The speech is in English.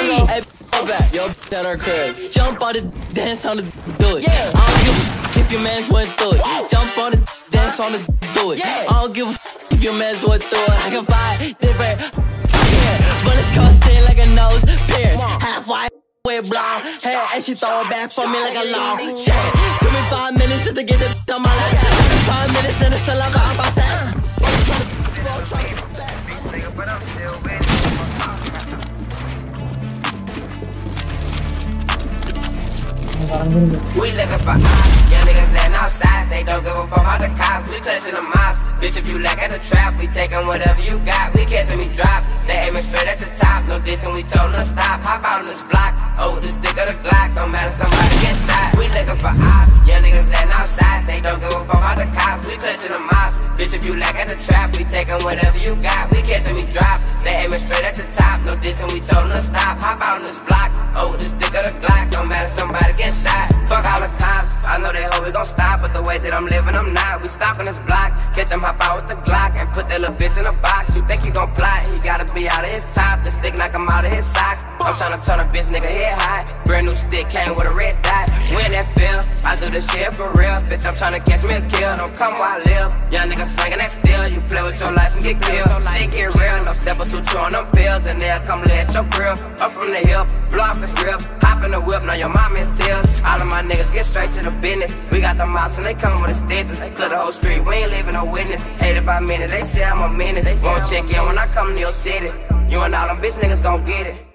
go. Hey, go back. Yo, at our crib. Jump on the dance on the do it. I don't give a if your mans went through it. Jump on the dance on the do it. I don't give a if your mans went through it. I can buy different. But it's costing like a nose pierce. Half white with blonde hair, and she throw it back for me like a long chain. Took me 5 minutes just to get the on my lap. 5 minutes and it's a lot of outside. But I'm still with we looking for ops, young niggas letting off shots. They don't give a fuck about the cops, we clutching the mops. Bitch, if you lack at the trap, we taking whatever you got. We catching me drop, they aiming straight at the top. No distance, we told them to stop. Hop out on this block, oh, the stick of the Glock. Don't matter, somebody get shot. We looking for ops, young niggas letting off shots. They don't give a fuck about the cops, we clutching the mops. Bitch, if you lack at the trap, we taking whatever you got. We catching me drop, they aiming straight at the top. No distance, we told them to stop. Hop out on this block, oh, the stick of the Glock. Don't matter, somebody get shot. Fuck all the cops, I know they hope we gon' stop. But the way that I'm living, I'm not. We stalking this block, catch him, hop out with the Glock, and put that little bitch in a box. You think you gon' plot, he gotta be out of his top. The stick knock him out of his socks. I'm tryna turn a bitch nigga head high. Brand new stick came with a red dot. When that feel, I do this shit for real. Bitch, I'm tryna catch me a kill, don't come while I live. Young nigga slinging that steel, you play with your life and get killed. Shit get real, no step or two chewing them pills, and they'll come lay at your grill. Up from the hip, blow off his ribs, hop in the whip, now your mom in tears. All of my niggas get straight to the business. We got the mops and they come with the stitches. Clear the whole street, we ain't leaving no witness. Hated by minute, they say I'm a menace. Won't check in when I come to your city. You and all them bitch niggas gon' get it.